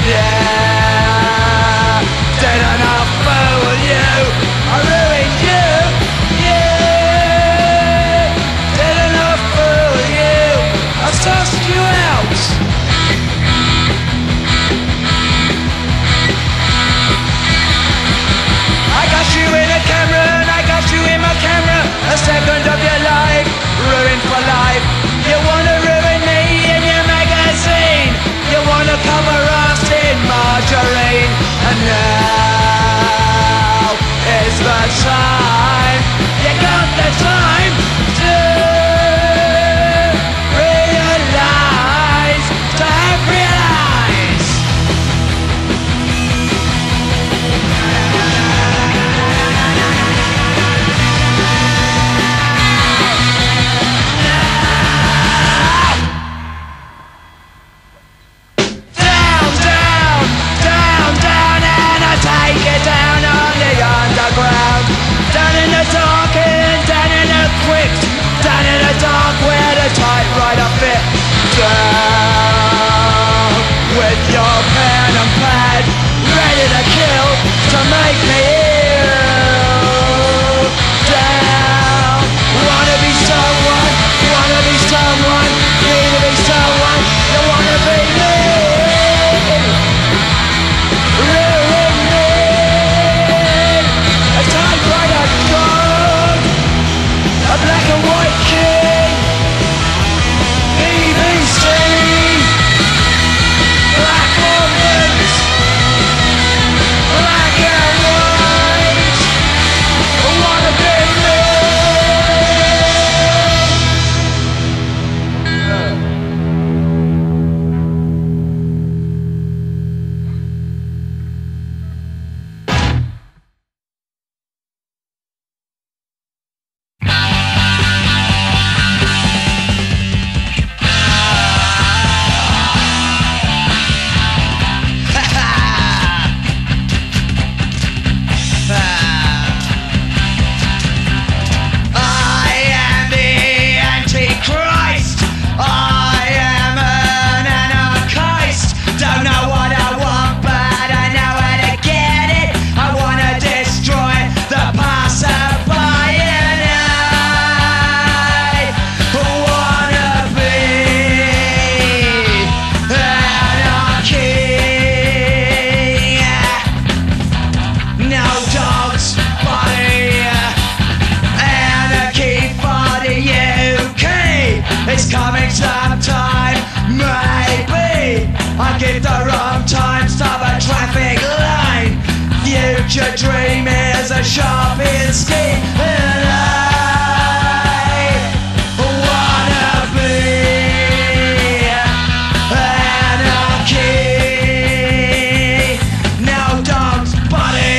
Yeah, dead enough for you. I ruined you. Yeah, dead enough for you. I've sussed you out. I got you in a camera and I got you in my camera. A second of your life, ruined for life. You wanna ruin me in your magazine. You wanna cover us in margarine. And now is the time. You got the time to realize, to have realize. Down, down, down, down, and I take it down on the underground. Down in the dark and down in the quick. Down in the dark where the typewriter fit. Down with your pen and pad, ready to kill, to make me ill. Down, wanna be someone, wanna be someone, need to be someone, you wanna be me. Ruin me. A typewriter gone, a black and white king. BBC, black omens, black and white. Wanna be me. I am the Antichrist. I am an anarchist. Don't know what I want, but I know how to get it. I wanna destroy the passerby, and I wanna be anarchy. No dogs, body, anarchy for the UK. It's coming sometime, maybe. I give the wrong time, stop a traffic line. Future dream is a shopping scheme, and I wanna be anarchy. No dogs, body.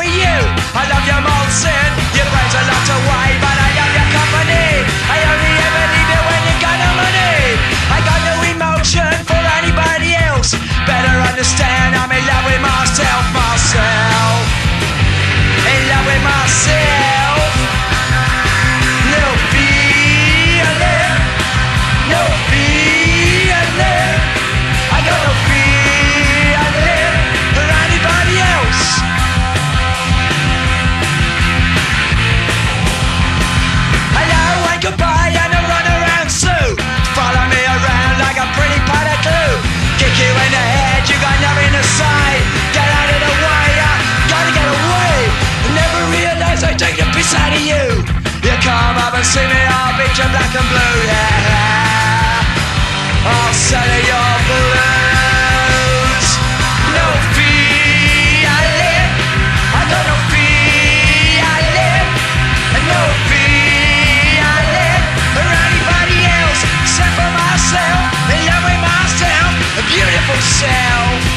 of you. I love your Molson. Your brain's a lot away, but I love your company. I only ever leave you when you got no money. I got no emotion for anybody else. Better understand I'm in love with myself. In love with myself. No feeling. No feeling. I got no feeling for anybody else. Hello and goodbye and a runaround suit. Follow me around like a pretty pot of glue. Kick you in the head, you got nothing to say. Get out of the way, I gotta get away. Never realize I take the piss out of you. You come up and see me, I'll beat you black and blue, yeah. I'll sell you your blues. No feeling. I got no feeling. No feeling for anybody else except for myself. In love with myself, a beautiful self.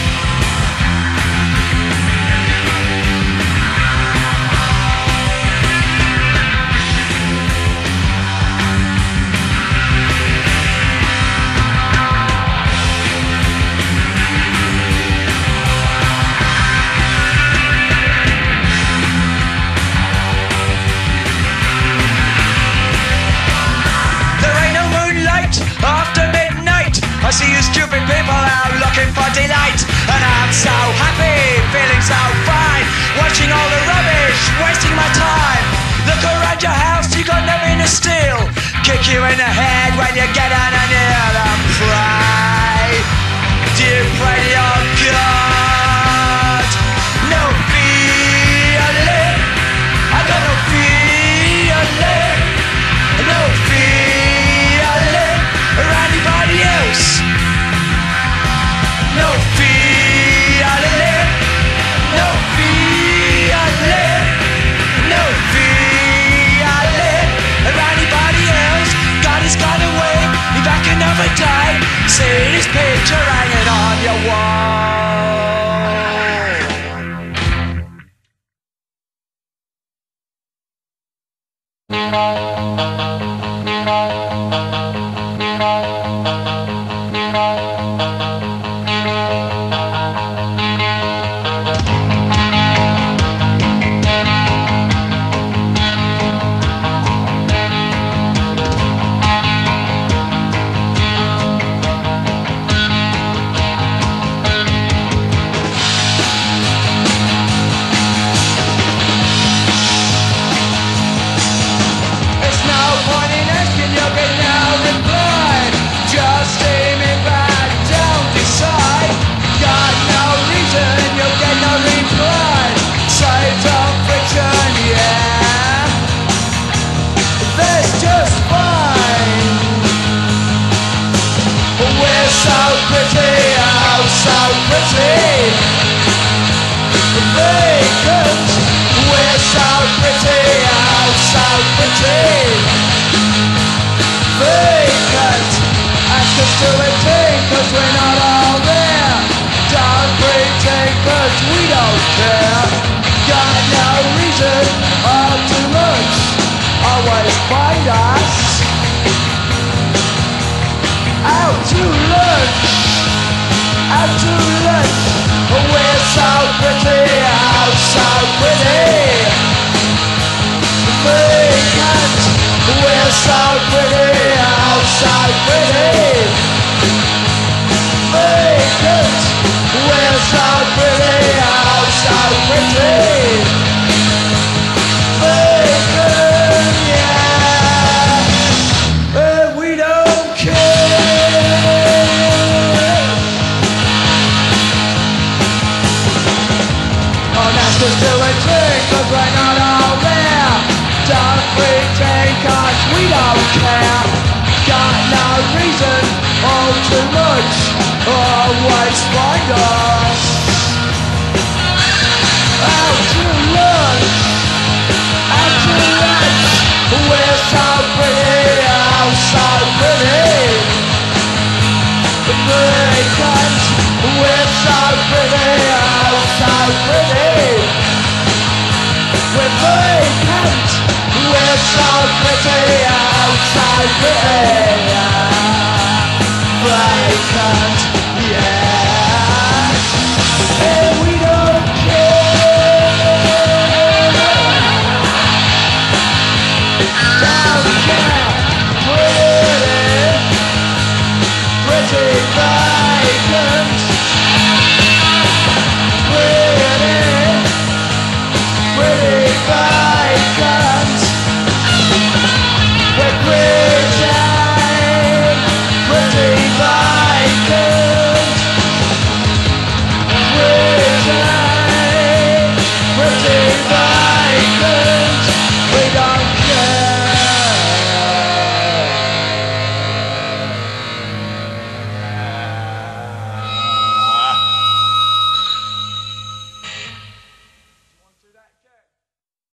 After midnight, I see you stupid people out looking for delight. And I'm so happy, feeling so fine, watching all the rubbish, wasting my time. Look around your house, you got nothing to steal. Kick you in the head when you get on a kneel and pray. Do you pray to your God? No feeling. I got no feeling. No feeling or anybody else. No feeling. No feeling. No feeling or anybody else. God has gone away, be back another day. See this picture hanging on your so pretty, oh so pretty, vacant.